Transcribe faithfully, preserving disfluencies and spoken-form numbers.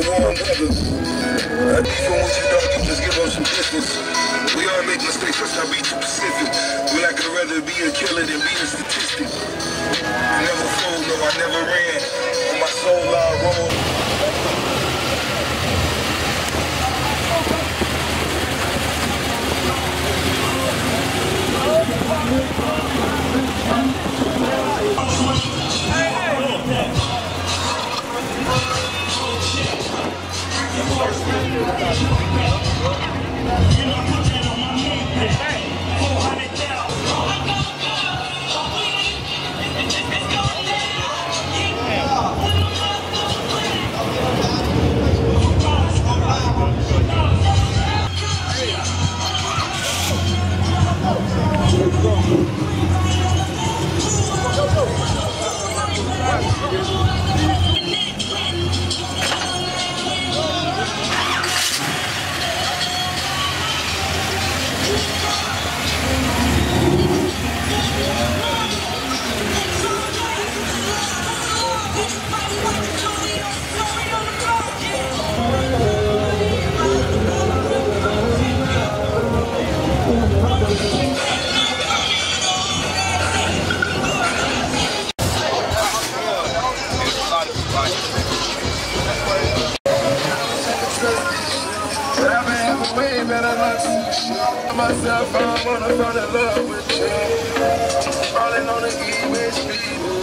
warm weather. Uh, even what you don't, you just give up some distance. We all make mistakes, let's not be too specific. We like I'd rather be a killer than be a statistic. I never fold, no, I never ran. On my soul, I roll. Myself, I wanna fall in love with you. Falling on the E with me.